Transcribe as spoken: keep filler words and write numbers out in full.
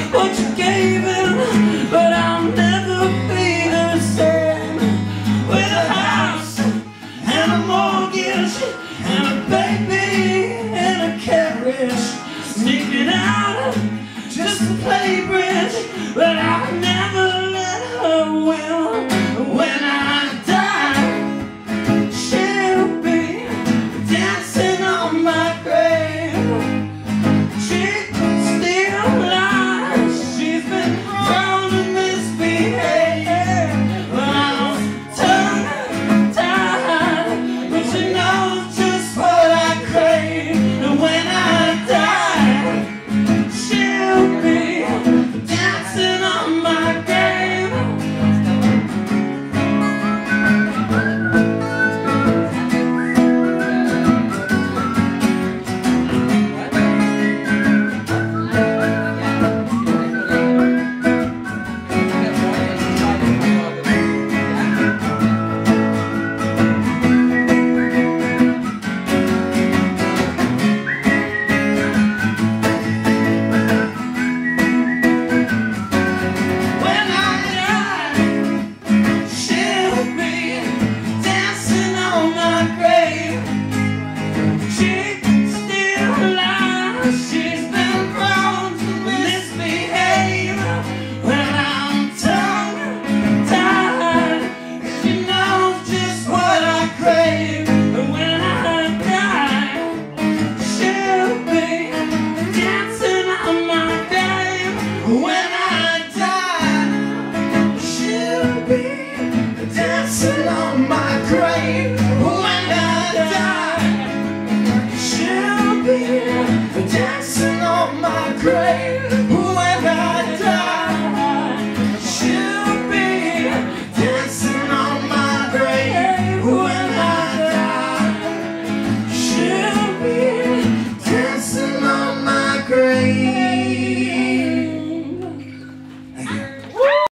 what you gave him, but I'll never be the same. With a house and a mortgage and a baby and a carriage, sneaking out just to play bridge, but I'll never